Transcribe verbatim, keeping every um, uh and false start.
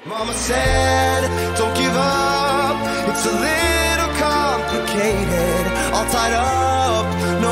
Mama said, don't give up, it's a little complicated, all tied up, no